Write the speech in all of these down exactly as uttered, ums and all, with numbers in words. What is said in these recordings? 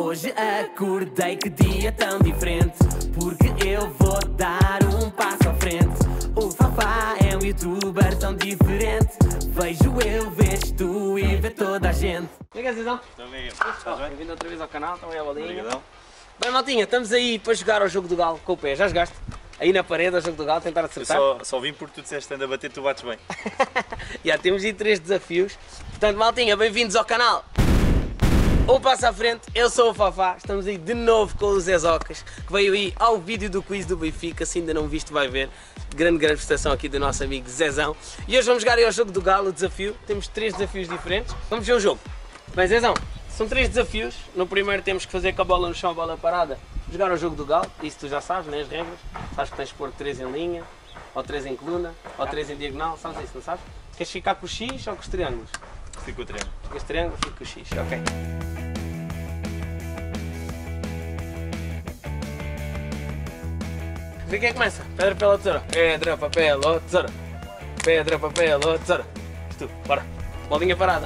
Hoje acordei, que dia tão diferente, porque eu vou dar um passo à frente. O Fafá é um youtuber tão diferente, vejo eu, vês tu e vê toda a gente. E aí, Gazizão? Estou bem, estás bem? Bem-vindo outra vez ao canal, estão aí a bolinha. Obrigadão. Bem, maltinha, estamos aí para jogar ao jogo do galo com o pé, já jogaste? Aí na parede ao jogo do galo, tentar Eu acertar? só, só vim porque tu disseste anda a bater, tu bates bem. Já temos aí três desafios, portanto, maltinha, bem-vindos ao canal. Um passo à frente, eu sou o Fafá, estamos aí de novo com o Zé Zocas, que veio aí ao vídeo do quiz do Benfica, se ainda não viste vai ver, grande, grande prestação aqui do nosso amigo Zezão. E hoje vamos jogar aí ao jogo do galo, o desafio, temos três desafios diferentes, vamos ver o jogo. Bem, Zezão, são três desafios, no primeiro temos que fazer com a bola no chão, a bola parada, jogar ao jogo do galo, isso tu já sabes, né, as regras, sabes que tens de pôr três em linha, ou três em coluna, ou três em diagonal, sabes isso, não sabes? Queres ficar com o X ou com os triângulos? Fico com o treino. Ficas triângulo, fico com o X, ok. Vê quem começa? Pedra, papel ou tesoura? Pedra, papel ou tesoura? Pedra, papel ou tesoura? Tu, bora. Bolinha parada.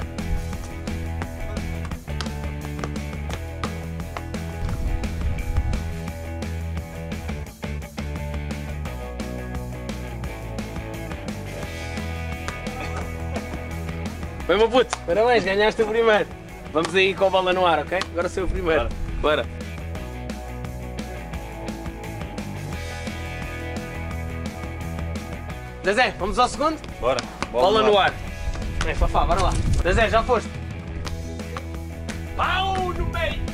Bem, meu puto, parabéns, ganhaste o primeiro. Vamos aí com a bola no ar, ok? Agora sou o primeiro. Bora. Bora. Zezé, vamos ao segundo? Bora. Bola, bola no ar. É, Fafá, bora lá. Zezé, já foste. Pau no meio!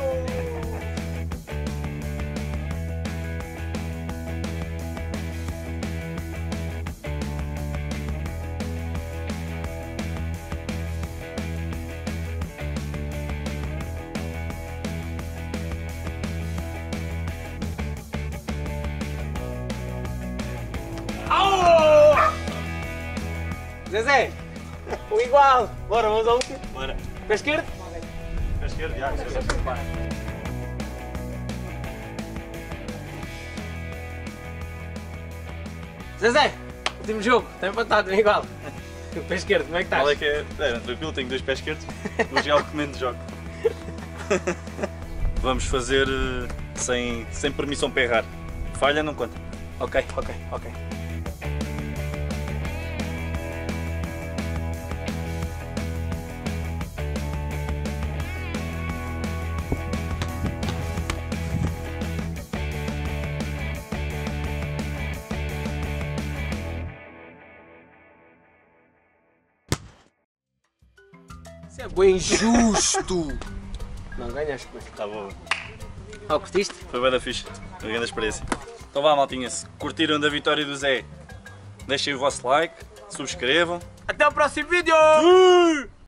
Zezé, o igual. Bora, vamos ao último. Bora. Pé esquerdo? Pé esquerdo, já. Zezé, último jogo, está empatado, é igual. Pé esquerdo, como é que estás? Qual é que é? É, tranquilo, tenho dois pés esquerdos. Vou jogar o que menos jogo. Vamos fazer uh, sem, sem permissão para errar. Falha, não conta. Ok, ok, ok. Isso é bem injusto! Não, ganhaste bem. Tá bom. Oh, curtiste? Foi bem da fixe. Foi grande experiência. Então vá, maltinha, se curtiram da vitória do Zé, deixem o vosso like, subscrevam. Até o próximo vídeo!